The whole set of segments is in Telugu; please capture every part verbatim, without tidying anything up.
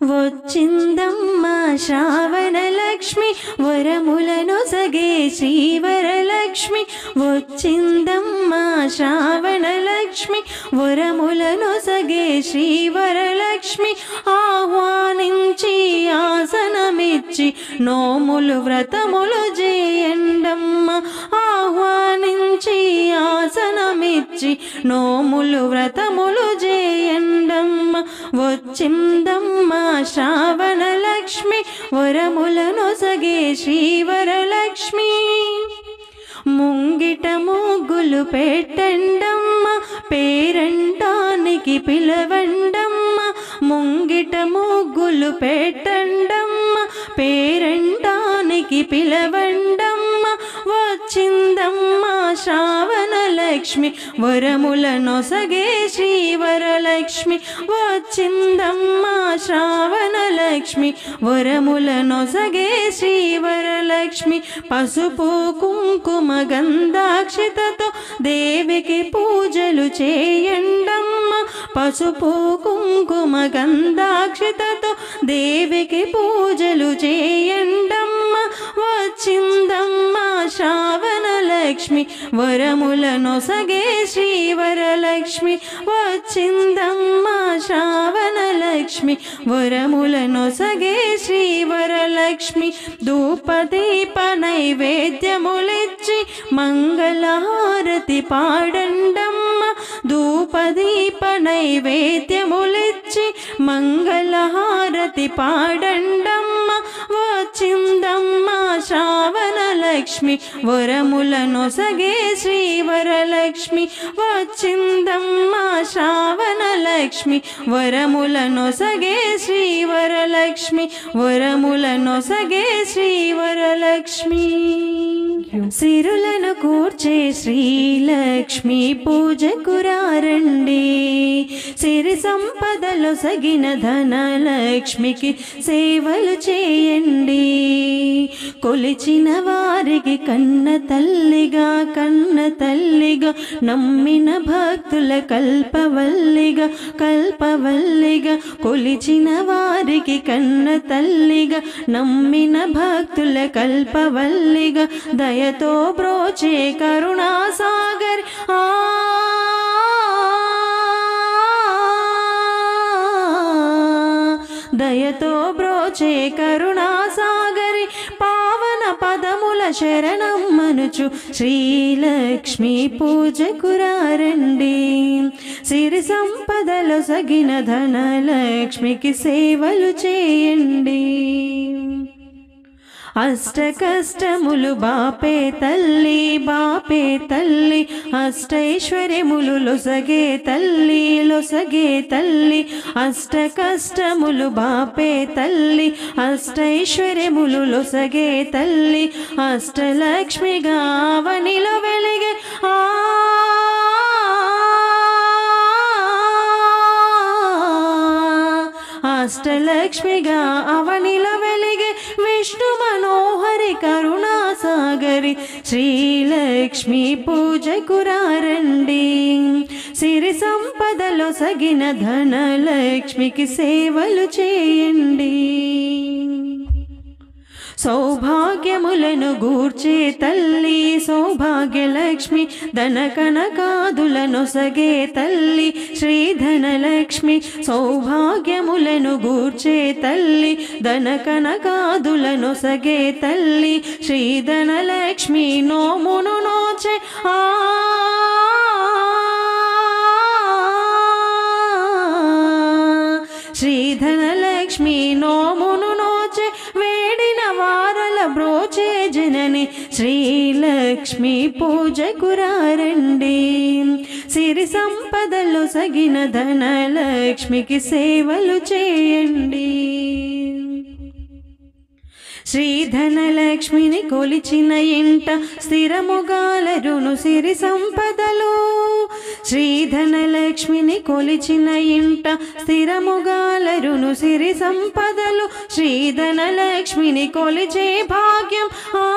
వచ్చిందమ్మ శ్రావణ లక్ష్మి వరములను సగే శ్రీవరలక్ష్మి వచ్చిందమ్మ శ్రావణ లక్ష్మి వరములను సగే శ్రీవరలక్ష్మి ఆహ్వానించి ఆసనమిచ్చి నోములు వ్రతములు చేయండమ్మ ఆహ్వానించి ఆసనమిచ్చి నోములు వ్రతములు చేయండమ్మ వచ్చిందమ్మ శ్రావణ లక్ష్మి వరములను సగే శ్రీవరలక్ష్మి ముంగిట ముగ్గులు పెట్టండమ్మ పేరంటానికి పిలవండమ్మ ముంగిట ముగ్గులు పెట్టండమ్మ పేరంటానికి పిలవండమ్మ వచ్చిందమ్మ శ్రావణ లక్ష్మి వరములను సగే శ్రీవరలక్ష్మి వచ్చిందమ్మ శ్రావణ లక్ష్మి వరములను సగే శ్రీవరలక్ష్మి పసుపు కుంకుమ గంధాక్షితతో దేవికి పూజలు చేయండమ్మ పసుపు కుంకుమ గంధాక్షితతో దేవికి పూజలు చేయండమ్మ వచ్చిందమ్మ శ్రావణ లక్ష్మి వరములను సగే శ్రీవరలక్ష్మి వచ్చిందమ్మ శ్రావణ లక్ష్మి వరములను సగే శ్రీవరలక్ష్మి ధూపదీప నైవేద్యములిచ్చి మంగళహారతి పాడండమ్మ ధూపదీప నైవేద్యములిచ్చి మంగళహారతి పాడండమ్మ వచ్చిందమ్మ శ్రావణ లక్ష్మి వరములను సగే శ్రీవరలక్ష్మి వచ్చిందమ్మ శ్రావణ లక్ష్మి వరములను సగే శ్రీవరలక్ష్మి వరములను సగే శ్రీవరలక్ష్మి సిరులను కూర్చే శ్రీలక్ష్మి పూజకు రారండి సిరి సంపదలు సగిన ధనలక్ష్మికి సేవలు చేయండి కొలిచిన వారికి కన్న తల్లిగా కన్న తల్లిగా నమ్మిన భక్తుల కల్పవల్లిగా కల్పవల్లిగా కొలిచిన వారికి కన్న తల్లిగా నమ్మిన భక్తుల కల్పవల్లిగా దయతో బ్రోచే కరుణా సాగర్ ఆ దయతో బ్రోచే కరుణా సాగరి పావన పదముల శరణం మనుచు శ్రీలక్ష్మి పూజకు రారండి సిరి సంపదలు సగిన ధనలక్ష్మికి సేవలు చేయండి అష్ట కష్టములు బాపే తల్లి బాపే తల్లి అష్టైశ్వర్యములు లొసగే తల్లి లొసగే తల్లి అష్ట కష్టములు బాపే తల్లి అష్టైశ్వర్యములు లొసగే తల్లి అష్టలక్ష్మిగా అవనిలో వెలిగే ఆ అష్టలక్ష్మిగా అవనిలో వెలిగే విష్ణు మనోహరి కరుణా సాగరి శ్రీలక్ష్మి పూజకు రారండి సిరి సంపదలో సగిన ధనలక్ష్మికి సేవలు చేయండి సౌభాగ్యములను గూర్చే తల్లి సౌభాగ్యలక్ష్మి ధన కనకాదులను సగే తల్లి శ్రీధనలక్ష్మి సౌభాగ్యములను గూర్చే తల్లి ధన కనకాదులను సగే తల్లి శ్రీధనలక్ష్మి నోమును నోచే ఆ శ్రీధనలక్ష్మి నోమును నోచే వేడిన వారల బ్రోచే జనని శ్రీలక్ష్మి పూజకు రారండి సిరి సంపదలు సగిన ధనలక్ష్మికి సేవలు చేయండి శ్రీధనలక్ష్మిని కొలిచిన ఇంట స్థిరముగాలరును సిరి సంపదలు శ్రీధనలక్ష్మిని కొలిచిన ఇంట స్థిరముగాలరును సిరి సంపదలు శ్రీధనలక్ష్మిని కొలిచే భాగ్యం ఆ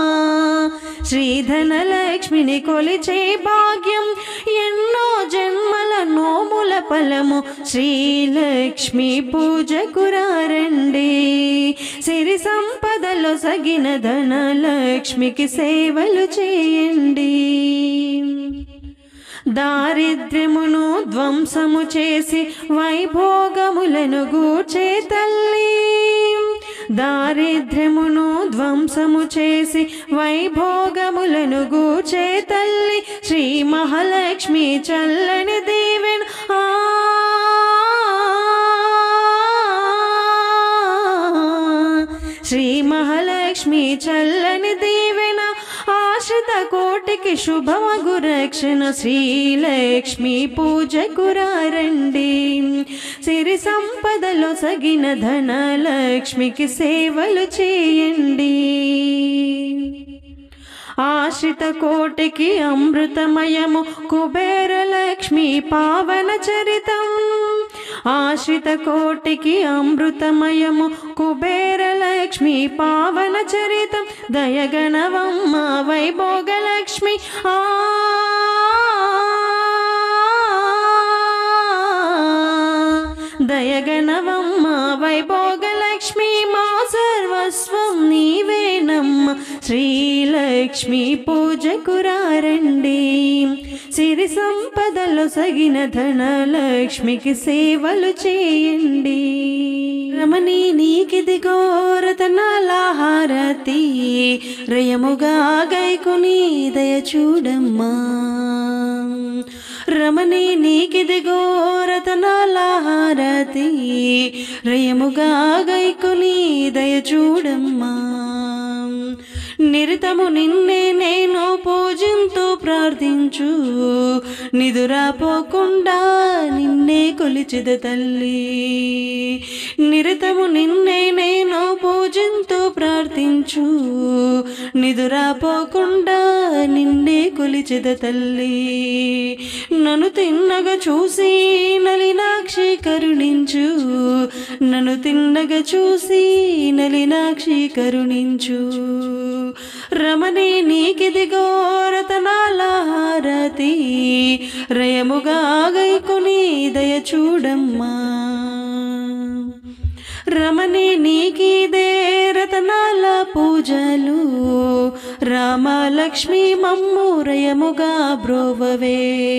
శ్రీధనలక్ష్మిని కొలిచే భాగ్యం ఎన్నో జన్మ ఫలము శ్రీలక్ష్మి పూజకు రండి. సిరి సంపదలో సగిన ధనలక్ష్మికి సేవలు చేయండి. దారిద్ర్యమును ధ్వంసము చేసి వైభోగములను గూర్చే తల్లి. దారిద్ర్యమును ధ్వంసము చేసి వైభోగములను గూర్చే తల్లి శ్రీ మహాలక్ష్మి చల్లని దీవెన. ఆ శ్రీ మహాలక్ష్మి చల్లని దీవెన ఆశ్రిత కోటికి శుభమగు రక్షణ. శ్రీలక్ష్మి పూజకు రండి. సిరి సంపదలో సగిన ధనలక్ష్మికి సేవలు చేయండి. ఆశ్రిత కోటికి అమృతమయము కుబేరలక్ష్మి పావన చరితం. ఆశ్రిత కోటికి అమృతమయము కుబేరలక్ష్మి పావన చరితం. దయగణవమ్మ వైభోగలక్ష్మి. ఆ దయగణవమ్మ వైభోగలక్ష్మి మా సర్వస్వం నీవేనమ్మ. శ్రీలక్ష్మి పూజకు రండి. సిరి సంపదలో సగిన ధనలక్ష్మికి సేవలు చేయండి. రమణి నీకిదిగో రతనాల హారతి రయముగా గైకొని దయ చూడమ్మా. రమణి నీకిదిగో రతనాల హారతి రయముగా గైకొని దయ చూడమ్మా. నిరతము నిన్నే నేను పూజింతూ ప్రార్థించు నిదురాపోకుండా నిన్నే కొలిచిద తల్లి. నిరతము నిన్నే నేను పూజింతూ ప్రార్థించు నిదురాపోకుండా నిన్నే కొలిచిద తల్లి. నన్ను తిన్నగా చూసి నలినాక్షి కరుణించు. నన్ను తిన్నగా చూసి నలినాక్షి కరుణించు. రమణి నీకిదిగో రతనాల హారతి రయముగా గైకొని దయ చూడమ్మా. రమణి నీకిదే రతనాల పూజలు రామలక్ష్మి మమ్ము రయముగా బ్రోవవే.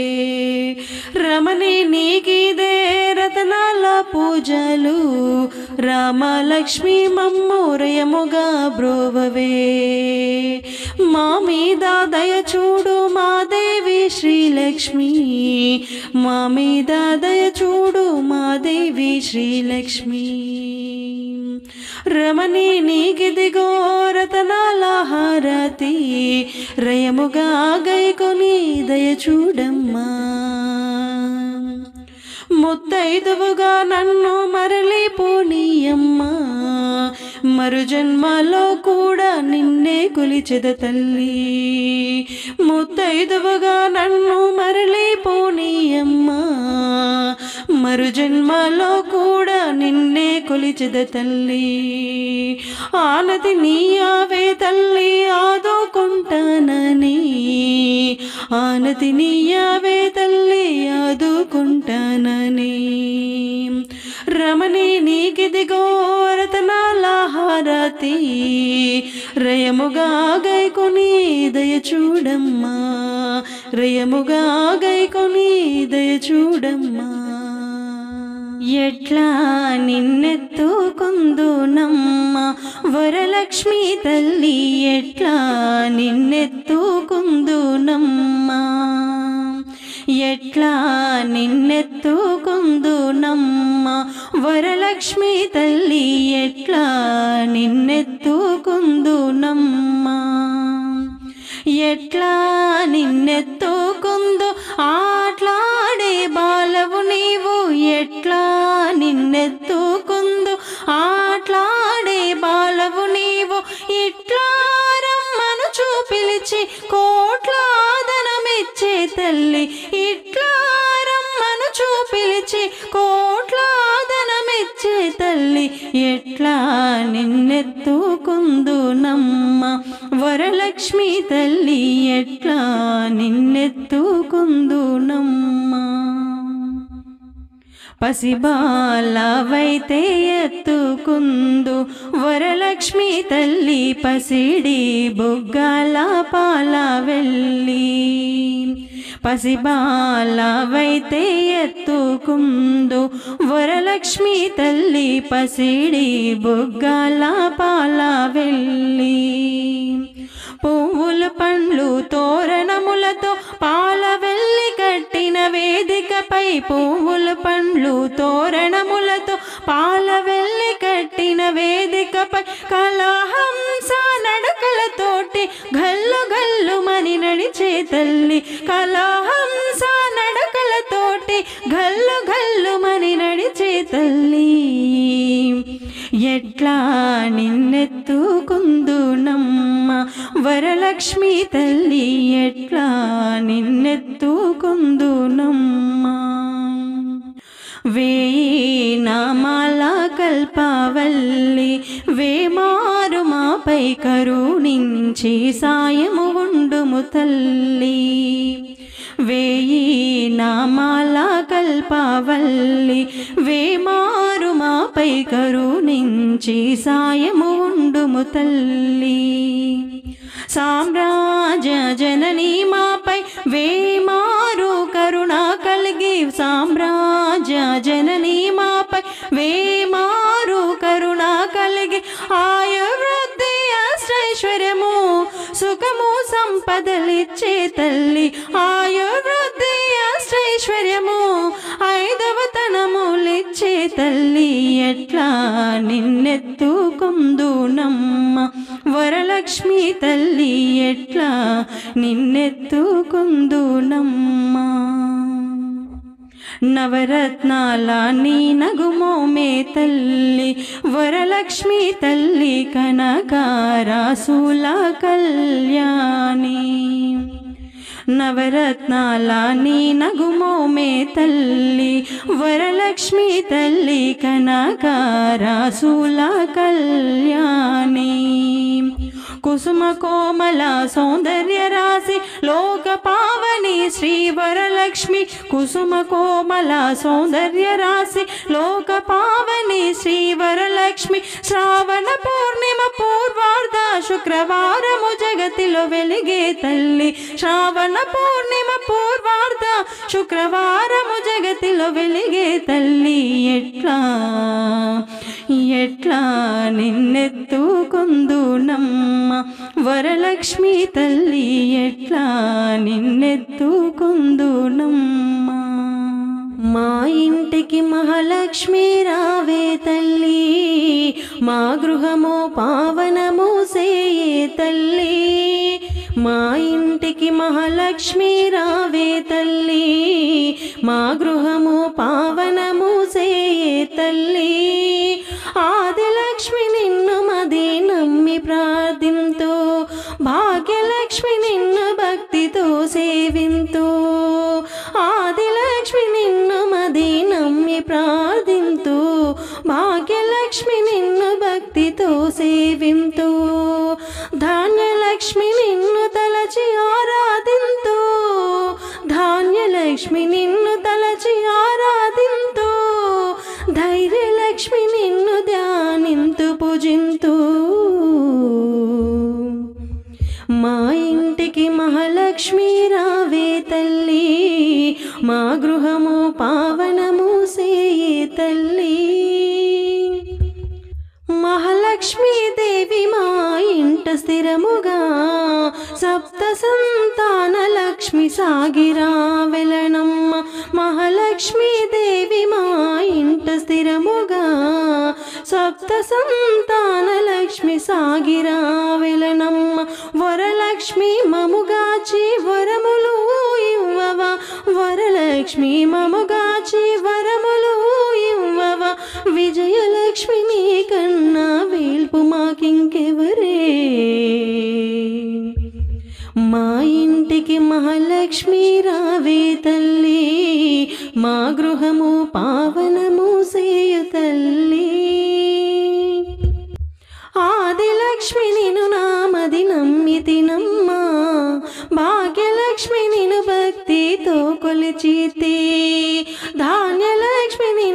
రమణి నీకిదే రతనాల పూజలు రామలక్ష్మి మమ్ము రయముగా బ్రోవవే. మా మీద దయ చూడు మా దేవి శ్రీలక్ష్మి. మా మీద దయ చూడు మా దేవి శ్రీలక్ష్మి. రమణి నీకిదిగో రతనాల హారతి రయముగా గైకొని దయ చూడమ్మా. ముత్తైదువుగా నన్ను మరలి పోనీయమ్మా. మరు జన్మలో కూడా నిన్నే కొలిచెద తల్లి. ముత్తైదువుగా నన్ను మరలి పోనీయమ్మా. మరు జన్మలో కూడా నిన్నే కొలిచెద తల్లి. ఆనతి నీయావే తల్లి ఆదుకుంటానని. ఆనతి నీయావే తల్లి ఆదుకుంటానని. రమణి నీకిదిగో రతనాల హారతి రయముగా గైకొని దయ చూడమ్మా. రయముగా గైకొని దయ చూడమ్మా. ఎట్లా నిన్నెత్తుకుందునమ్మ వరలక్ష్మి తల్లి. ఎట్లా నిన్నెత్తుకుందునమ్మ. ఎట్లా నిన్నెత్తుకుందునమ్మ వరలక్ష్మి తల్లి. ఎట్లా నిన్నెత్తుకుందునమ్మ. ఎట్లా నిన్నెత్తుకుందు ఆట్లాడే బాలవు నీవు. ఎట్లా నిన్నెత్తుకుందు ఆట్లాడే బాలవు నీవు. ఇట్లా రమ్మను చూపిలిచి కోట్లాదనమిచ్చే తల్లి. ఇట్లా రమ్మను చూపిలిచి కోట్లాదనమిచ్చే తల్లి. ఎట్లా నిన్నెత్తుకుందునమ్మ వరలక్ష్మి తల్లి. ఎట్లా నిన్నెత్తుకుందునమ్మ. పసిబాలవైతే ఎత్తుకుందు వరలక్ష్మి తల్లి పసిడి బుగ్గల పాల వెళ్ళి. పసిబాలవైతే ఎత్తుకుందు వరలక్ష్మి తల్లి పసిడి బుగ్గల పాల వెళ్ళి. పువ్వులు పండ్లు తోరణములతో పాల వెళ్ళి కట్టిన వేదికపై, పువ్వులు పండ్లు తోరణములతో పాల వెళ్ళి కట్టిన వేదికపై కళహంస నడకలతోటి గల్లు గల్లు మని నడిచే తల్లి. కళహంస నడకలతోటి గల్లు గల్లు మని నడిచే తల్లి. ఎట్లా నిన్నెత్తుకుందునమ్మ వరలక్ష్మి తల్లి, ఎట్లా నిన్నెత్తుకుందునమ్మ. వేయి నామాల కల్పవల్లి వేమారు మాపై కరుణించి సాయము ఉండుము తల్లి. వేయి నామాల కల్పవల్లి వేమారు మాపై కరుణించి సాయము ఉండుము తల్లి. సామ్రాజ్య జనని మాపై వేమారు కరుణ కలిగి, సామ్రాజ్య జనని మాపై వేమారు కరుణ కలిగి ఆయుర్వృద్ధి అష్టైశ్వర్యము సుఖము సంపదలిచ్చే తల్లి. ఆయుర్వృద్ధి అష్టైశ్వర్యము ఐదవతనములిచ్చే తల్లి. ఎట్లా నిన్నెత్తుకుందునమ్మ వరలక్ష్మి తల్లి, ఎట్లా నిన్నెత్తుకుందునమ్మ. నవరత్నాల నీ నగుమోమే తల్లి వరలక్ష్మి తల్లి కనకారాసుల కళ్యాణి. నవరత్నాల నీ నగుమోమే తల్లి వరలక్ష్మి తల్లి కనకారాసుల కళ్యాణి. కుసుమ కోమల సౌందర్య రాశి లోక పావని శ్రీ వరలక్ష్మి. కుసుమ కోమల సౌందర్య రాశి లోక పావని శ్రీ వరలక్ష్మి. శ్రావణ పూర్ణిమ పూర్వార్ధ శుక్రవారము జగతిలో వెలిగే తల్లి. శ్రావణ పూర్ణిమ పూర్వార్ధ శుక్రవారము జగతిలో వెలిగే తల్లి. ఎట్లా ఎట్లా నిన్నెత్తుకుందునమ్మ వరలక్ష్మి తల్లి, ఎట్లా నిన్నెత్తుకుందునమ్మ. మా ఇంటికి మహాలక్ష్మి రావే తల్లి, మా గృహము పావనము సేయే తల్లి. మా ఇంటికి మహాలక్ష్మి రావే తల్లి, మా గృహము పావనము సేయే తల్లి. ఆదిలక్ష్మి నిన్ను మది నమ్మి ప్రార్థింతు, భాగ్యలక్ష్మి నిన్ను భక్తితో సేవింతు. ఆదిలక్ష్మి నిన్ను మది నమ్మి ప్రార్థింతు, భాగ్యలక్ష్మి నిన్ను భక్తితో సేవింతు. ధాన్యలక్ష్మి నిన్ను తలచి ఆరాధింతు, ధాన్యలక్ష్మి నిన్ను తలచి ఆరాధింతు. ధైర్యలక్ష్మి నిన్ను ధ్యానింతు పూజింతు. మా ఇంటికి మహాలక్ష్మి రావే తల్లి, మా గృహము పావనము సేయే తల్లి. మహాలక్ష్మీ దేవి మా ఇంట స్థిరముగా, సప్త సంతాన లక్ష్మి సాగిరా వెలనమ్మ. మహాలక్ష్మీ దేవి మా ఇంట స్థిరముగా, సప్త సంతాన లక్ష్మి సాగిరా వెలనమ్మ. వరలక్ష్మి మముగాచి వరములు ఇవ్వవా, వరలక్ష్మి మముగాచి వరములు ఇవ్వవా. విజయలక్ష్మి నీ కన్నా వేల్పు మాకింకెవరే. మా ఇంటికి మహాలక్ష్మి రావే తల్లి, మా గృహము పావనము సేయు తల్లి. ఆదిలక్ష్మి నిను నామది నమ్మితినమ్మా, భాగ్యలక్ష్మి నిను భక్తితో కొలిచితే. ధాన్యలక్ష్మి నిన్ను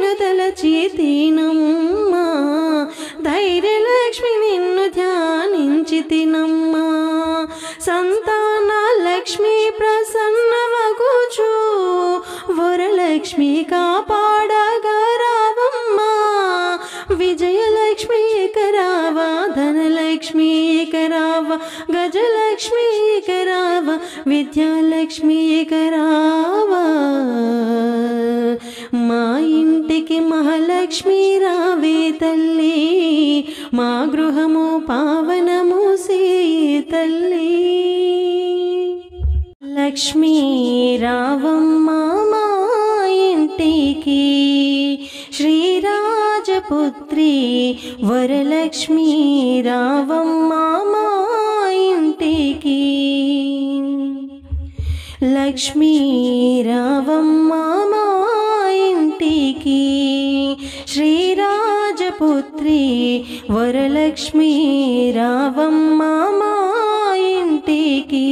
లక్ష్మి కాపాడగా రావమ్మా విజయలక్ష్మి కరావా ధనలక్ష్మి కరావా గజలక్ష్మి కరావా విద్యాలక్ష్మి కరావా మా ఇంటికి మహాలక్ష్మి రావే తల్లి మా గృహము పావనము సే తల్లి లక్ష్మీ రావమ్మ మా ఇంటికి శ్రీరాజపుత్రి వరలక్ష్మీ రావమ్మ మా ఇంటికి లక్ష్మీ రావమ్మ మా ఇంటికి శ్రీరాజపుత్రి వరలక్ష్మీ రావమ్మ మా ఇంటికి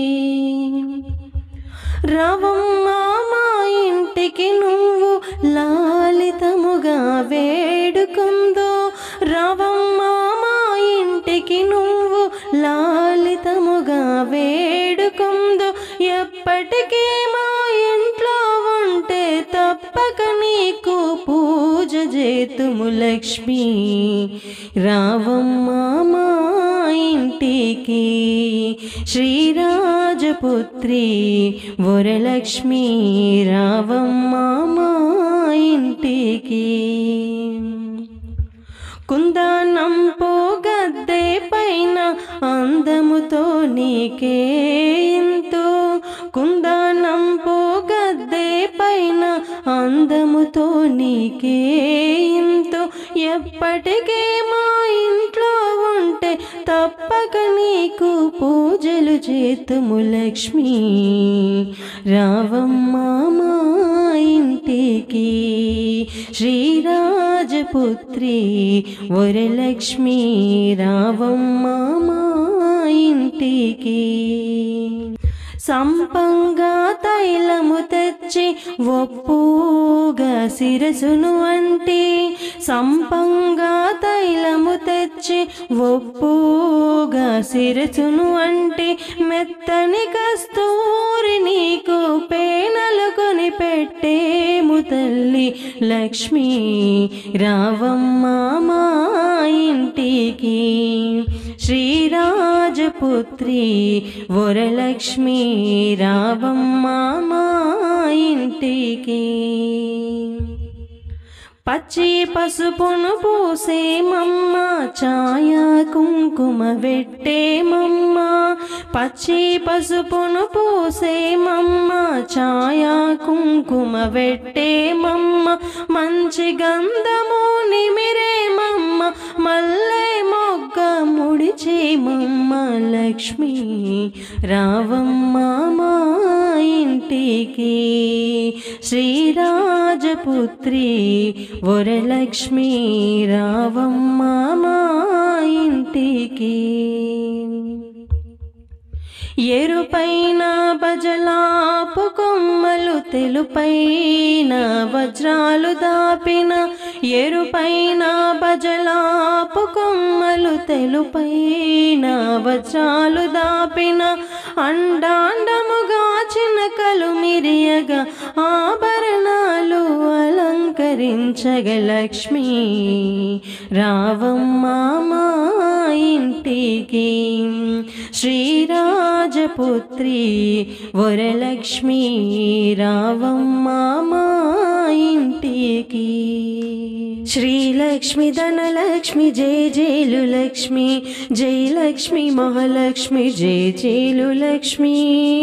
రావమ్మ మా ఇంటికి నువ్వు లాలితముగా వేడుకుందో రావమ్మ మా ఇంటికి నువ్వు లాలితముగా వేడుకుందో ఎప్పటికీ మా ఇంట్లో ఉంటే తప్పక నీకు పూజ చేతుము లక్ష్మి రావమ్మ మా ఇంటికి శ్రీరాజపుత్రి వరలక్ష్మి రావమ్మ మా ఇంటికి కుందనం పోగద్దే పైన అందముతో నీకే ఎంతో కుందనం పోగద్దే పైన అందముతో నీకే ఎంతో ఎప్పటికీ మా ఇంట్లో ఉంటే తప్పక నీకు పూజలు చేతుము లక్ష్మి రావమ్మ మా ఇంటికి శ్రీరాజపుత్రి వరలక్ష్మి రావమ్మ మా ఇంటికి సంపంగా తైలము తెచ్చి ఒప్పుగా శిరసును అంటి సంపంగా తైలము తెచ్చి ఒప్పుగా శిరసును అంటి మెత్తని కస్తూరి నీకు పేనలు కొని పెట్టేము తల్లి లక్ష్మీ రావమ్మ మా ఇంటికి శ్రీరాజపుత్రి వరలక్ష్మి రావమ్మ మా ఇంటికి పచ్చి పసుపును పూసే మమ్మ ఛాయా కుంకుమ పెట్టే మమ్మ పచ్చి పసుపును పూసే మమ్మ ఛాయా కుంకుమ పెట్టే మమ్మ మంచి గంధము నిమిరే మమ్మ మల్లె మొగ్గ ముడిచే మమ్మ లక్ష్మి రావమ్మ మా ఇంటికి శ్రీరాజపుత్రి వరలక్ష్మి రావమ్మ మా ఇంటికి ఎరుపైన బజలాపు కొమ్మలు తెలుపైన వజ్రాలు దాపిన ఎరుపైన బజలాపు కొమ్మలు తెలుపైన వజ్రాలు దాపిన అండాండముగా చినకలు మిరియగా ఆభరణాలు అలంకరించగ లక్ష్మి రావమ్మ మా ఇంటికి శ్రీరాజపుత్రి వరలక్ష్మి రావమ్మ మా ఇంటికి శ్రీలక్ష్మి ధనలక్ష్మి జయ జయలు లక్ష్మి జయ లక్ష్మి మహాలక్ష్మి జయ జయలు లక్ష్మి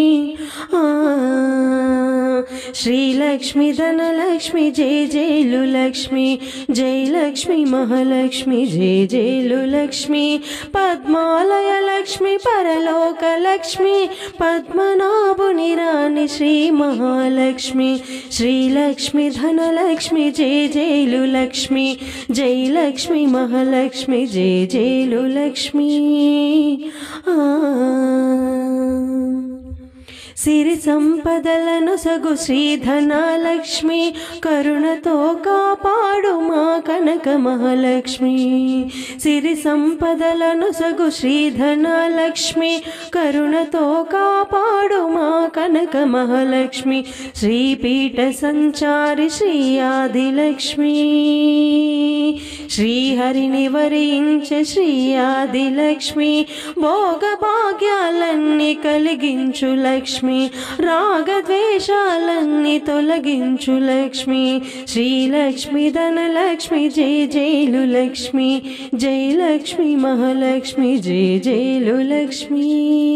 శ్రీలక్ష్మి ధనలక్ష్మి జయ జయలు లక్ష్మి జయ లక్ష్మి మహాలక్ష్మి జయ జయలు లక్ష్మి పద్మాలయ లక్ష్మి పరలోక లక్ష్మి పద్మనాభుని రాణి శ్రీ మహాలక్ష్మి శ్రీలక్ష్మి ధనలక్ష్మి జయ జయలు లక్ష్మి జయ లక్ష్మి మహాలక్ష్మి జయ జయలు లక్ష్మి సిరి సంపదలను సగు శ్రీధనలక్ష్మి కరుణతో కాపాడు మా కనక మహాలక్ష్మి సిరి సంపదలను సగు శ్రీధనలక్ష్మి కరుణతో కాపాడు మా కనక మహాలక్ష్మి శ్రీపీఠ సంచారి శ్రీ ఆదిలక్ష్మి శ్రీహరిని వరించ శ్రీ ఆదిలక్ష్మి భోగ భాగ్యాలన్నీ కలిగించు లక్ష్మి రాగద్వేషాలన్నీ తొలగించు లక్ష్మి శ్రీలక్ష్మి ధనలక్ష్మి జై జైలు లక్ష్మి జై లక్ష్మి మహాలక్ష్మి జై జైలు లక్ష్మి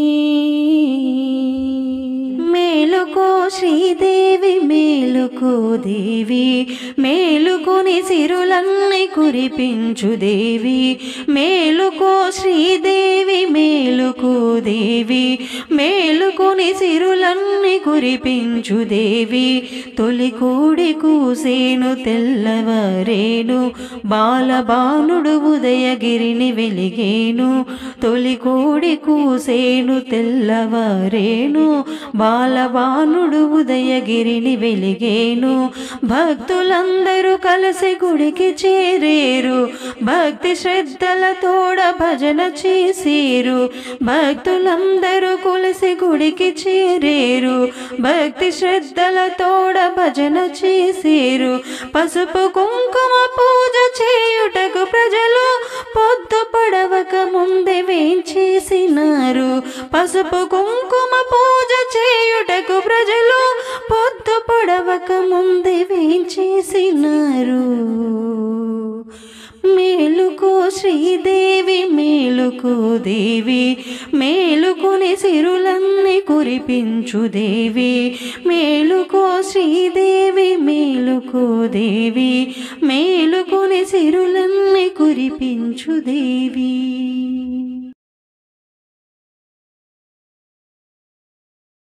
మేలుకో శ్రీదేవి మేలుకో దేవి మేలుకొని సిరులన్నీ కురిపించు దేవి మేలుకో శ్రీదేవి మేలుకో దేవి మేలుకొని సిరులన్నీ కురిపించు దేవి తొలి కోడి కూసేను తెల్లవారేను బాలబానుడు ఉదయగిరిని వెలిగేను తొలి కోడి కూసేను తెల్లవారేను బాలబానుడు ఉదయగిరిని వెలిగేను భక్తులందరూ కలిసి గుడికి చేరేరు భక్తి శ్రద్ధలతోడ భజన చేసేరు భక్తులందరూ కలిసి గుడికి చేరేరు భక్తి శ్రద్ధలతోడ భజన చేసేరు పసుపు కుంకుమ పూజ చేయుటకు ప్రజలు పొద్దు పడవక ముందే వేంచేసినారు పసుపు కుంకుమ పూజ చేయుటకు ప్రజలు పొద్దు పడవక ముందే వేంచేసినారు మేలుకో శ్రీదేవి మేలుకో దేవి మేలుకొని సిరులన్నీ కురిపించు దేవి మేలుకో శ్రీదేవి మేలుకో దేవి మేలుకొని సిరులన్నీ కురిపించు దేవి